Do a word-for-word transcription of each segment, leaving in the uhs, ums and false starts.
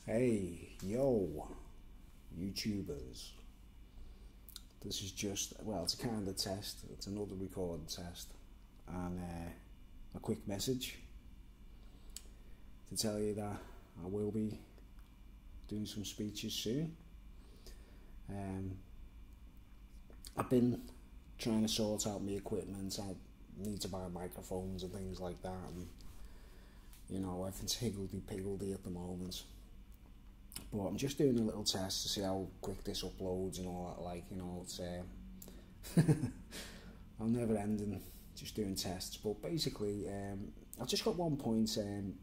Hey, yo, YouTubers. This is just, well, it's a kind of test. It's another recorded test. And uh, a quick message to tell you that I will be doing some speeches soon. Um, I've been trying to sort out my equipment. I need to buy microphones and things like that. And, you know, everything's higgledy-piggledy at the moment. But I'm just doing a little test to see how quick this uploads and all that. Like, you know, it's uh, I'm never ending just doing tests. But basically, um, I've just got one point um,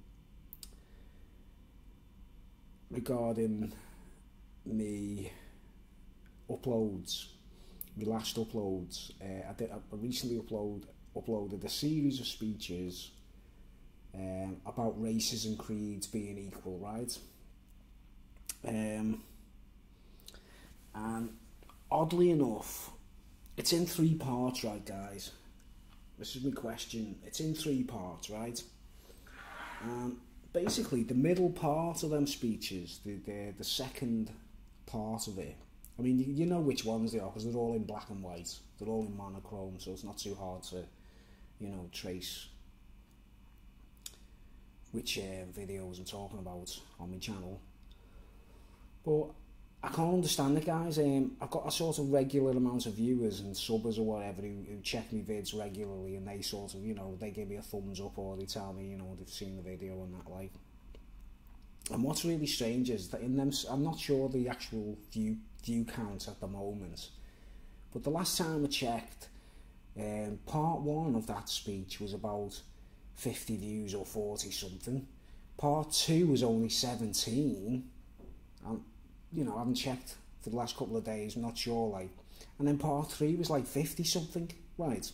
regarding me uploads, my last uploads. Uh, I did. I recently upload uploaded a series of speeches um, about races and creeds being equal, right? Um, and oddly enough, it's in three parts, right, guys? This is my question. It's in three parts, right? And basically, the middle part of them speeches, the the, the second part of it, I mean, you, you know which ones they are because they're all in black and white. They're all in monochrome, so it's not too hard to, you know, trace which uh, videos I'm talking about on my channel. But I can't understand it, guys. Um, I've got a sort of regular amount of viewers and subbers or whatever who, who check me vids regularly, and they sort of, you know, they give me a thumbs up or they tell me, you know, they've seen the video and that, like. And what's really strange is that in them, I'm not sure the actual view view count at the moment, but the last time I checked, um, part one of that speech was about fifty views or forty something. Part two was only seventeen. Um, you know, I haven't checked for the last couple of days, I'm not sure, like. And then part three was like fifty something, right?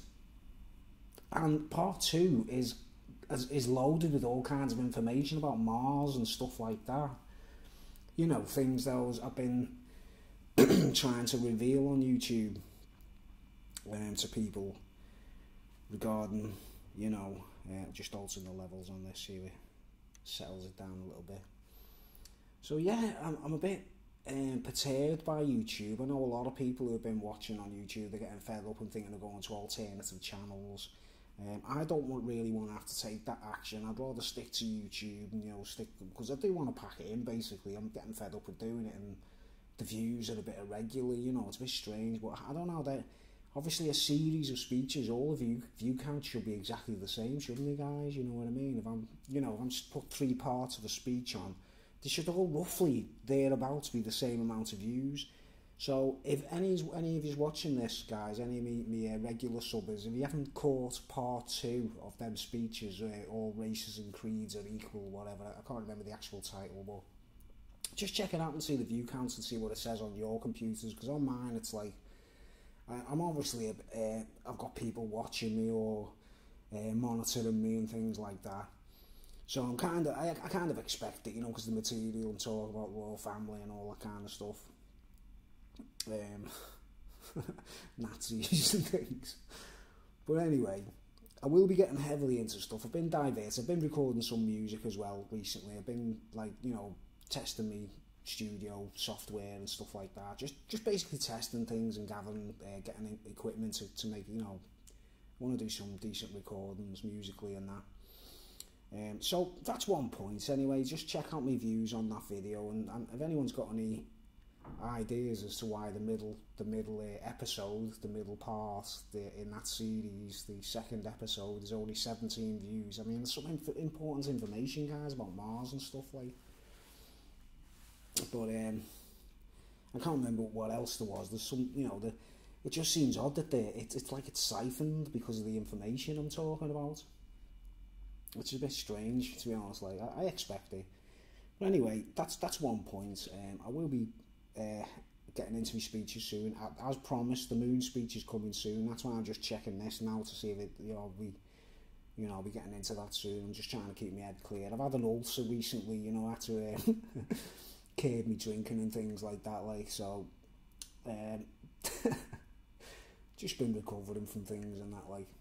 And part two is, is is loaded with all kinds of information about Mars and stuff like that. You know, things those I've been trying to reveal on YouTube um, to people regarding, you know, uh, just altering the levels on this, see if it settles it down a little bit. So yeah, I'm, I'm a bit um, perturbed by YouTube. I know a lot of people who have been watching on YouTube, they're getting fed up and thinking of going to alternative channels. Um, I don't want, really want to have to take that action. I'd rather stick to YouTube and, you know, stick, because I do want to pack it in, basically. I'm getting fed up with doing it, and the views are a bit irregular, you know, it's a bit strange. But I don't know, that obviously a series of speeches, all of you view counts should be exactly the same, shouldn't they, guys? You know what I mean? If I'm, you know, if I'm just put three parts of a speech on, they should all roughly thereabouts be the same amount of views. So if any any of you watching this, guys, any of me, me uh, regular subbers, if you haven't caught part two of them speeches, uh, all races and creeds are equal, whatever, I can't remember the actual title, but just check it out and see the view counts and see what it says on your computers, because on mine it's like, I, I'm obviously, a, uh, I've got people watching me or uh, monitoring me and things like that. So I'm kind of, I, I kind of expect it, you know, because the material and talk about royal family and all that kind of stuff, um, Nazis and things. But anyway, I will be getting heavily into stuff. I've been diverse. I've been recording some music as well recently. I've been, like, you know, testing me studio software and stuff like that. Just, just basically testing things and gathering, uh, getting equipment to, to make, you know, I want to do some decent recordings musically and that. Um, so that's one point. Anyway, just check out my views on that video, and, and if anyone's got any ideas as to why the middle, the middle uh, episode, the middle part, the, in that series, the second episode is only seventeen views. I mean, there's some inf important information, guys, about Mars and stuff like. But um, I can't remember what else there was. There's some, you know, the. It just seems odd that they, it, it's like it's siphoned because of the information I'm talking about. Which is a bit strange, to be honest. Like, I, I expect it. But anyway, that's that's one point. Um, I will be uh, getting into my speeches soon. As promised, the moon speech is coming soon. That's why I'm just checking this now to see if it, you know, we, you know, I'll be getting into that soon. I'm just trying to keep my head clear. I've had an ulcer recently, you know, I had to uh, curb me drinking and things like that. Like, so, um, just been recovering from things and that, like,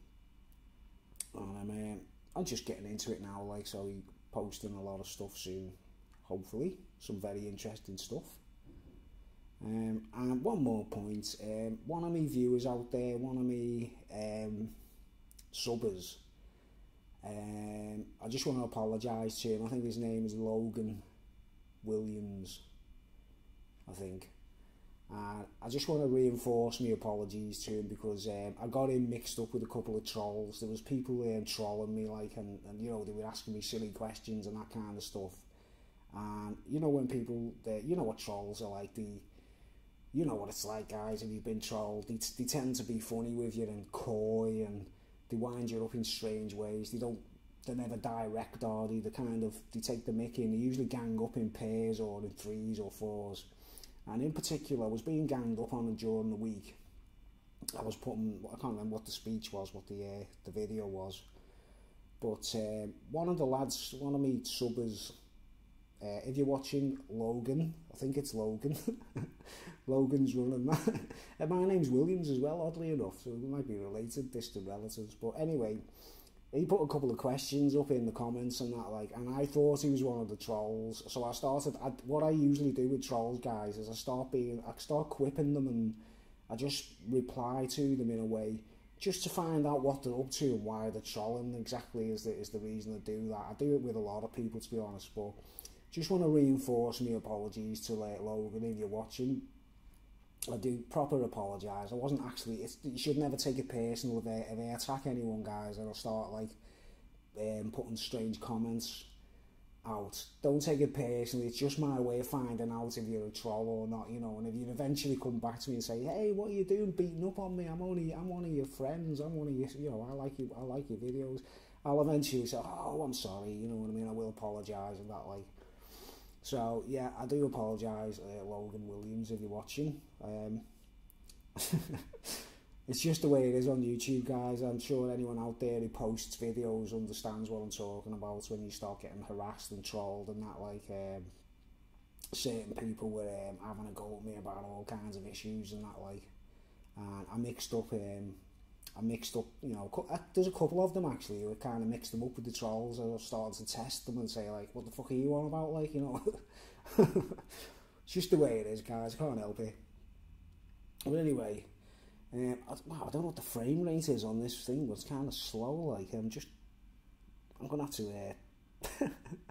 and I'm. Um, I'm just getting into it now, like, so he posting a lot of stuff soon. hopefully, some very interesting stuff. Um, and one more point, um, one of my viewers out there, one of my um, subbers, um, I just want to apologise to him. I think his name is Logan Williams, I think. And I just want to reinforce my apologies to him, because um, I got him mixed up with a couple of trolls. There was people um, trolling me, like, and, and you know, they were asking me silly questions and that kind of stuff. And you know, when people, you know what trolls are like, the you know what it's like, guys, if you've been trolled, they, they tend to be funny with you and coy, and they wind you up in strange ways. They don't, they're never direct, are they? They kind of, they take the mickey, and they usually gang up in pairs or in threes or fours. And in particular, I was being ganged up on during the week. I was putting, I can't remember what the speech was, what the uh, the video was, but uh, one of the lads, one of me subbers, uh, if you're watching, Logan, I think it's Logan, Logan's running that. And my name's Williams as well, oddly enough, so we might be related, distant relatives. But anyway, he put a couple of questions up in the comments and that, like, and I thought he was one of the trolls. So I started, I, what I usually do with trolls, guys, is I start being, I start quipping them, and I just reply to them in a way, just to find out what they're up to and why they're trolling. Exactly is the, is the reason I do that. I do it with a lot of people, to be honest, but just want to reinforce my apologies to uh, Logan, if you're watching. I do proper apologise. I wasn't actually, it's, you should never take it personal if I, if I attack anyone, guys, and I'll start like um, putting strange comments out. Don't take it personally. It's just my way of finding out if you're a troll or not, you know. And if you eventually come back to me and say, hey, what are you doing beating up on me? I'm only, I'm one of your friends. I'm one of your, you know, I like you, I like your videos. I'll eventually say, oh, I'm sorry, you know what I mean? I will apologise and that, like. So, yeah, I do apologise, uh, Logan Williams, if you're watching. Um, it's just the way it is on YouTube, guys. I'm sure anyone out there who posts videos understands what I'm talking about when you start getting harassed and trolled and that, like, um, certain people were um, having a go at me about all kinds of issues and that, like, and I mixed up, um, I mixed up, you know, there's a couple of them actually who kind of mixed them up with the trolls. I started to test them and say, like, what the fuck are you on about, like, you know. It's just the way it is, guys, I can't help it. But anyway, um, I, wow, I don't know what the frame rate is on this thing, but it's kind of slow, like, I'm just, I'm going to have to, uh,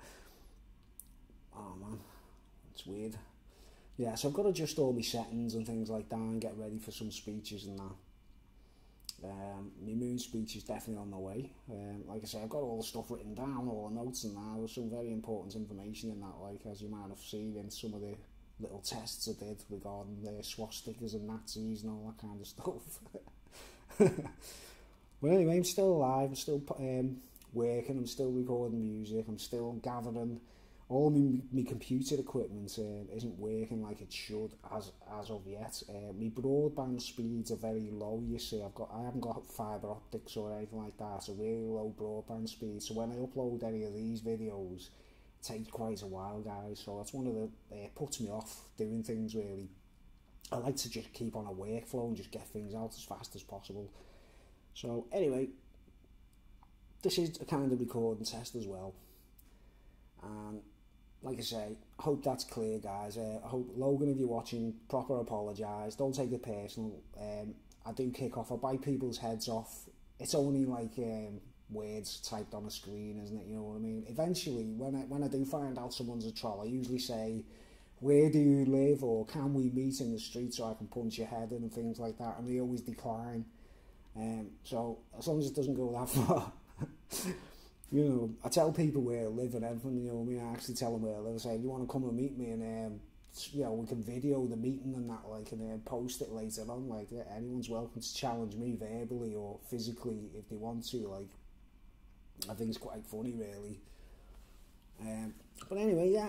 oh man, it's weird. Yeah, so I've got to adjust all my settings and things like that and get ready for some speeches and that. Um, my moon speech is definitely on the way. Um, like I say, I've got all the stuff written down, all the notes and that. There's some very important information in that, like, as you might have seen in some of the little tests I did regarding the swastikas and Nazis and all that kind of stuff. But anyway, I'm still alive, I'm still um, working, I'm still recording music, I'm still gathering. All my, my computer equipment uh, isn't working like it should as as of yet. Uh, my broadband speeds are very low. You see, I've got I haven't got fibre optics or anything like that. It's a really low broadband speed. So when I upload any of these videos, it takes quite a while, guys. So that's one of the uh, puts me off doing things really. I like to just keep on a workflow and just get things out as fast as possible. So anyway, this is a kind of recording test as well. And like I say, I hope that's clear, guys. Uh, I hope, Logan, if you're watching, proper apologise. Don't take it personal. Um, I do kick off. I bite people's heads off. It's only like um, words typed on a screen, isn't it? You know what I mean? Eventually, when I, when I do find out someone's a troll, I usually say, where do you live? Or can we meet in the street so I can punch your head in and things like that? And they always decline. Um, so as long as it doesn't go that far. You know, I tell people where I live and everything, you know what I mean? I actually tell them where I live. I say, you want to come and meet me, and, um, you know, we can video the meeting and that, like, and then post it later on. Like, yeah, anyone's welcome to challenge me verbally or physically if they want to. Like, I think it's quite funny, really. Um, but anyway, yeah.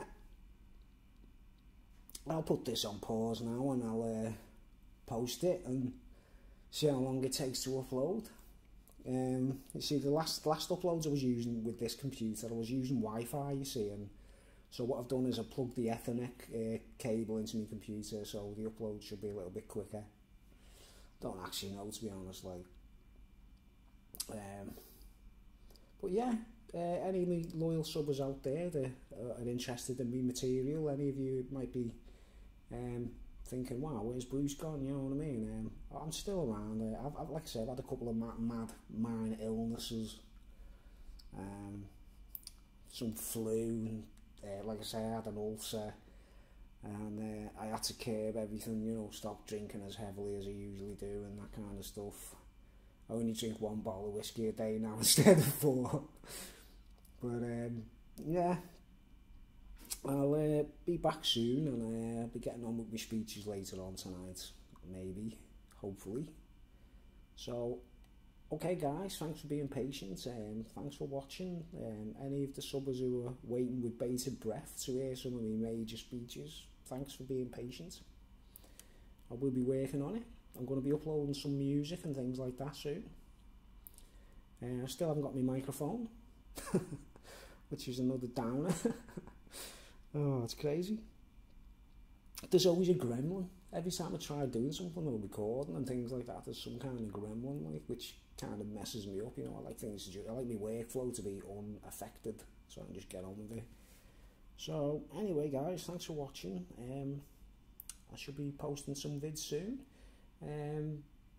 I'll put this on pause now and I'll uh, post it and see how long it takes to upload. Um, you see, the last last uploads I was using with this computer, I was using Wi-Fi, you see, and so what I've done is I plugged the Ethernet uh, cable into my computer, so the upload should be a little bit quicker. Don't actually know, to be honest, like. Um, but yeah, uh, any of my loyal subbers out there that uh, are interested in me material, any of you might be um, thinking, wow, where's Bruce gone, you know what I mean? Um, I'm still around. Uh, I've, I've, like I said, I've had a couple of mad, mad minor illnesses, um, some flu, and, uh, like I say, I had an ulcer, and uh, I had to curb everything, you know, stop drinking as heavily as I usually do and that kind of stuff. I only drink one bottle of whiskey a day now instead of four. But um, yeah, I'll uh, be back soon, and uh, I'll be getting on with my speeches later on tonight, maybe, hopefully. So, okay guys, thanks for being patient, um, thanks for watching. Um, any of the subbers who are waiting with bated breath to hear some of my major speeches, thanks for being patient. I will be working on it. I'm going to be uploading some music and things like that soon. Uh, I still haven't got my microphone, which is another downer. Oh, it's crazy. There's always a gremlin. Every time I try doing something or recording and things like that, there's some kind of gremlin, like, which kind of messes me up. You know, I like things to do. I like my workflow to be unaffected, so I can just get on with it. So, anyway, guys, thanks for watching. Um, I should be posting some vids soon. Um,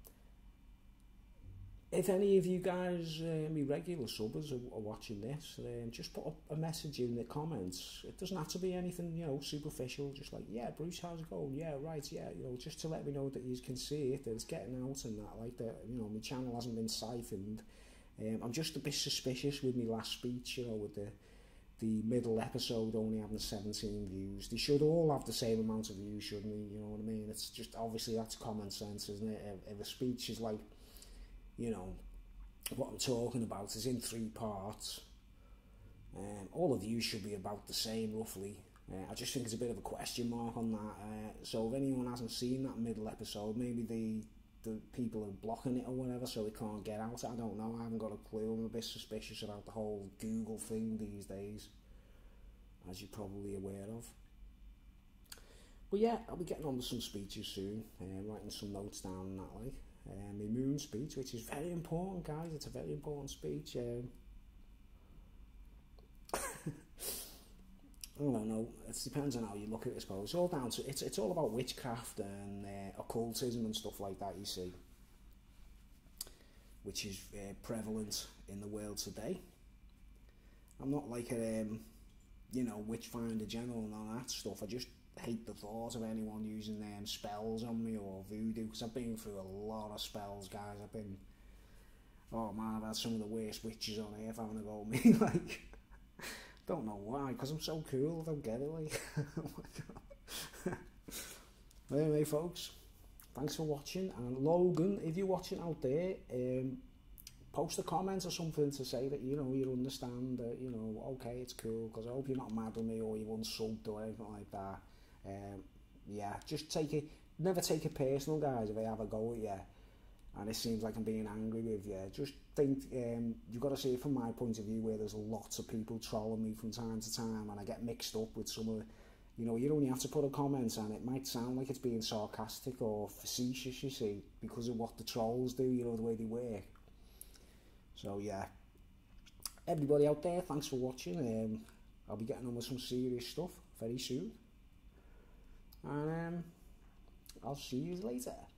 if any of you guys, uh, me regular subbers, are, are watching this, um, just put a, a message in the comments. It doesn't have to be anything, you know, superficial. Just like, yeah, Bruce, how's it going? Yeah, right, yeah, you know, just to let me know that you can see it, that it's getting out and that, like that. You know, my channel hasn't been siphoned. Um, I'm just a bit suspicious with my last speech, you know, with the the middle episode only having seventeen views. They should all have the same amount of views, shouldn't they? You know what I mean? It's just, obviously that's common sense, isn't it? If, if a speech is like, you know, what I'm talking about is in three parts, um, all the views should be about the same, roughly. Uh, I just think it's a bit of a question mark on that. Uh, so if anyone hasn't seen that middle episode, maybe the the people are blocking it or whatever, so it can't get out. I don't know. I haven't got a clue. I'm a bit suspicious about the whole Google thing these days, as you're probably aware of. But yeah, I'll be getting on with some speeches soon, uh, writing some notes down and that, like. Uh, my moon speech, which is very important, guys. It's a very important speech. Um, I don't know. It depends on how you look at it, I suppose. It's all down to it's it's all about witchcraft and uh, occultism and stuff like that. You see, which is uh, prevalent in the world today. I'm not like a um, you know, witchfinder general and all that stuff. I just hate the thought of anyone using um, spells on me or voodoo, because I've been through a lot of spells, guys. I've been, oh man, I've had some of the worst witches on earth having a go at me, like. Don't know why, because I'm so cool, I don't get it, like. Oh my god. Anyway, folks, thanks for watching, and Logan, if you're watching out there, um, post a comment or something to say that, you know, you understand that, you know, okay, it's cool, because I hope you're not mad with me or you've unsubbed or anything like that. Um, yeah, just take it, never take it personal, guys, if I have a go at you, and it seems like I'm being angry with you. Just think, um, you've got to see it from my point of view, where there's lots of people trolling me from time to time, and I get mixed up with some of the, you know, you only have to put a comment, and it might sound like it's being sarcastic or facetious, you see, because of what the trolls do, you know, the way they work. So yeah, everybody out there, thanks for watching. Um, I'll be getting on with some serious stuff very soon, and um, I'll see you later.